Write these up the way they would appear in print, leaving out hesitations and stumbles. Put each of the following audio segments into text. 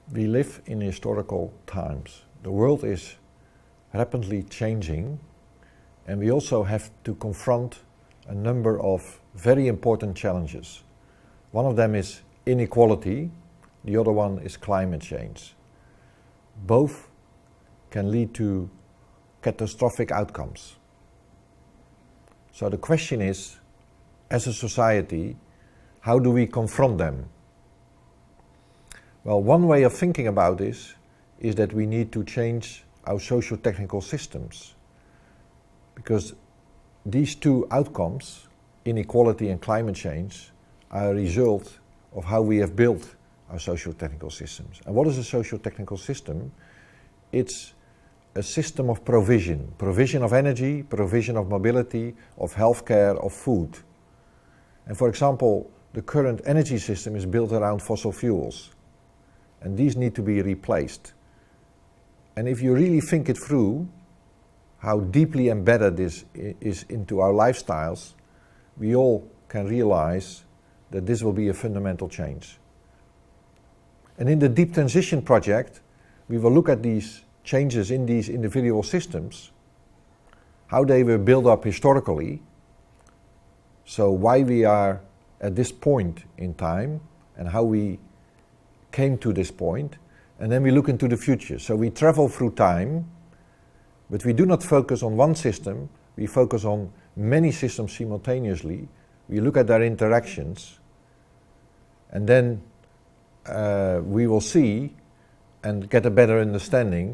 We live in historical times. The world is rapidly changing, and we also have to confront a number of very important challenges. One of them is inequality, the other one is climate change. Both can lead to catastrophic outcomes. So the question is, as a society, how do we confront them? Well, one way of thinking about this is that we need to change our socio-technical systems, because these two outcomes, inequality and climate change, are a result of how we have built our socio-technical systems. And what is a socio-technical system? It's a system of provision of energy, provision of mobility, of healthcare, of food. And for example, the current energy system is built around fossil fuels, and these need to be replaced. And if you really think it through, how deeply embedded this is into our lifestyles, we all can realize that this will be a fundamental change. And in the Deep Transition project, we will look at these changes in these individual systems, how they were built up historically, so why we are at this point in time and how we came to this point, and then we look into the future. So we travel through time, but we do not focus on one system, we focus on many systems simultaneously. We look at their interactions, and then we will see and get a better understanding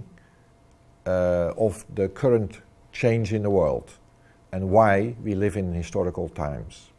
of the current change in the world and why we live in historical times.